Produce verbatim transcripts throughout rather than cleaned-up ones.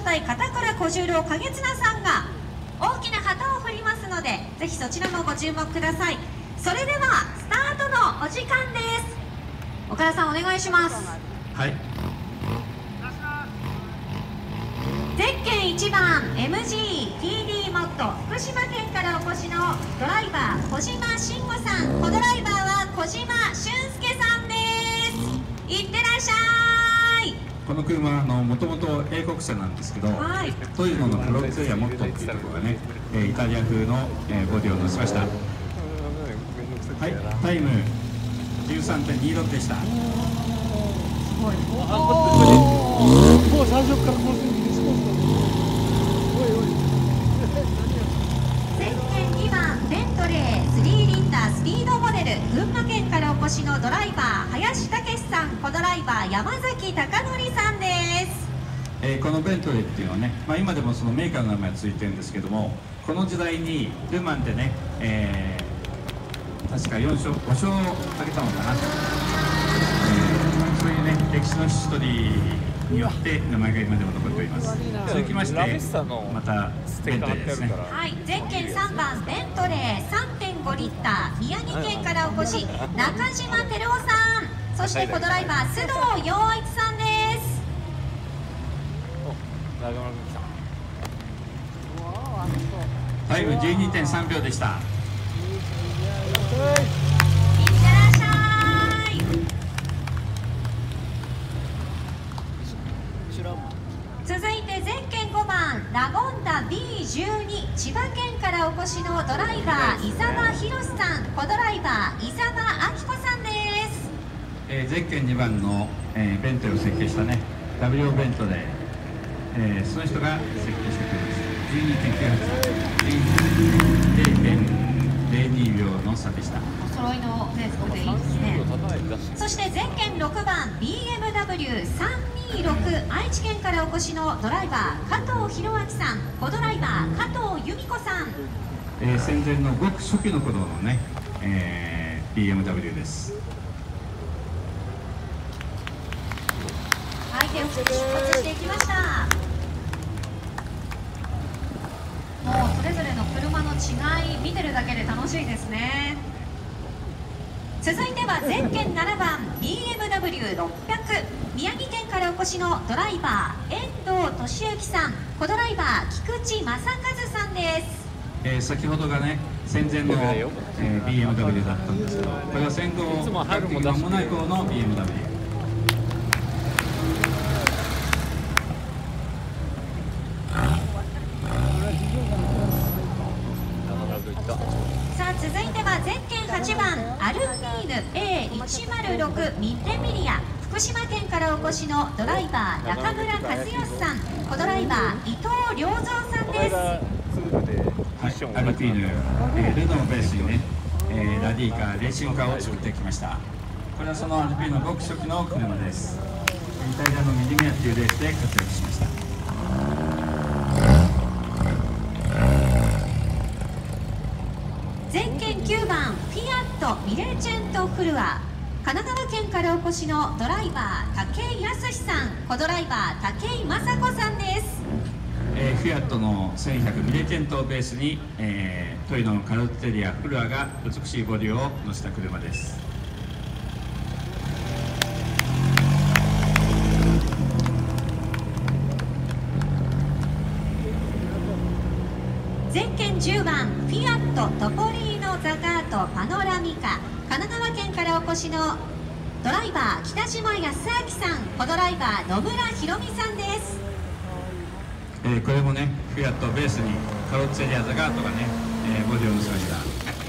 対片倉小十郎景綱さんが大きな旗を振りますので、ぜひそちらもご注目ください。それではスタートのお時間です。岡田さんお願いします。 はい。 ゼッケンいちばん エムジー ティーディー モット福島県からお越しのドライバー小島慎吾さん、コドライバーは小島俊介さんです。いってらっしゃい。 この車はもともと英国車なんですけど、はい、トイノのカロッツェリアモットっていうところがね、イタリア風のボディを乗せました。はい、タイム じゅうさんてんにろく でした。すごい。もう最初からこうするんですか。 ゼッケンにばんベントレースリーリンタースピードモデル群馬県からお越しのドライバー林武さん、コドライバー山崎貴則さんです。 えー、このベントレーっていうのはね、まあ、今でもそのメーカーの名前がついてるんですけども、この時代にルマンでね、えー、確かよん勝ご勝を挙げたのかな、えー、そういうね歴史のヒストリーによって名前が今でも残っております。続きましてまたベントレーですね。 はい、ゼッケンさんばんベントレー さんてんご リッター宮城県からお越し中島照夫さん、そしてコドライバー須藤陽一さんです。 タイム じゅうにてんさんびょうでした。 続いてゼッケンごばんラゴンダ ビーじゅうに 千葉県からお越しのドライバー伊沢博さん、コドライバー伊沢明子さんです。 えー、ゼッケンにばんの、えー、ベントレーを設計したね ダブリュー ベントレー、えー、その人が設計してくれます。 じゅうにてんきゅうはち れいてんれいにびょうの差でした。 お揃いのレースでいいですね。そしてゼッケンろくばん ビーエムダブリューさんにろく 愛知県からお越しのドライバー加藤弘明さん、コドライバー加藤由美子さん、 えー、戦前のごく初期の頃のね、えー、ビーエムダブリュー です。 相手を出発していきました。もうそれぞれの車の違い見てるだけで楽しいですね。続いてはゼッケンななばん ビーエムダブリューろっぴゃく 宮城県からお越しのドライバー遠藤俊之さん、コドライバー菊池正和さんです。 えー、先ほどがね戦前の、えー、ビーエムダブリュー だったんですけど、これは戦後比較的間もない頃の ビーエムダブリュー。 さあ続いてはゼッケンはちばんアルピーヌ エーいちまるろく ミレミリア福島県からお越しのドライバー中村和義さん、コドライバー伊藤良三さんです。 はい、アルピーヌ、えー、ルノーをベースにね、えー、ラディーカーレーシングカーを作ってきました。これはそのアルピーヌのごく初期の車です。イタリアのミリミアっていうレースで活躍しました。 ゼッケンきゅうばんフィアットミレチェントフルア神奈川県からお越しのドライバー武井康さん、コドライバー武井雅子さんです。 えー、フィアットのせんひゃくミレチェントをベースに、えー、トイノのカロッツェリアフルアが美しいボディを乗せた車です。 ゼッケンじゅうばんフィアットトポリーノザガートパノラミカ神奈川県からお越しのドライバー北島康明さん、コドライバー野村弘美さんです。 えー、これもねフィアットベースにカロッツェリアザガートがね、えー、ボディを乗せました。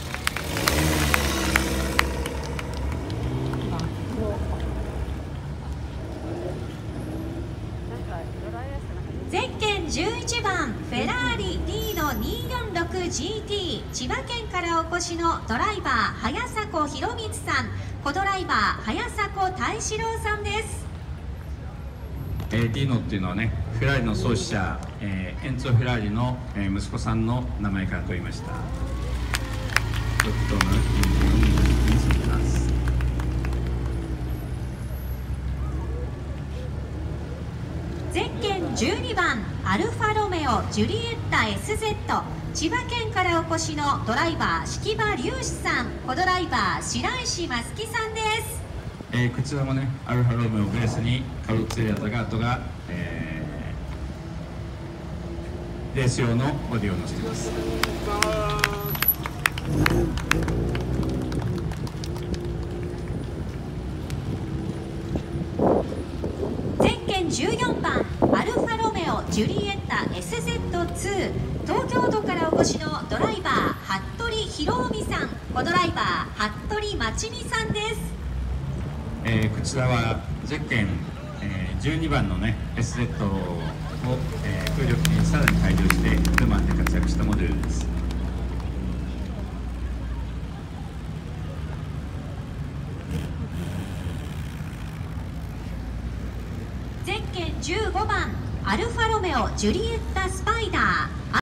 ゼッケンじゅういちばんフェラーリ ディー の にーよんろくジーティー 千葉県からお越しのドライバー早迫博光さん、コドライバー早迫大志郎さんです。 えー、ディーノっていうのはねフェラーリの創始者、えー、エンツォ・フェラーリの、えー、息子さんの名前から取りました。ちょっとのについてます。 ゼッケンじゅうにばんアルファロメオジュリエッタ エスゼット、 千葉県からお越しのドライバー敷場隆志さん、コドライバー白石真月さんです。 えー、こちらもねアルファロメオをベースにカルツェアザガートが、えー、レース用のボディを乗せています。 ゼッケンじゅうよんばんアルファロメオジュリエッタ エスゼットツー、 東京都からお越しのドライバー服部博臣さん、コドライバー服部真知美さんです。 えー、こちらはゼッケン、えー、じゅうにばんのね エスゼット を、えー、空力にさらに改良してルマンで活躍したモデルです。 ゼッケンじゅうごばんアルファロメオジュリエッタスパイダ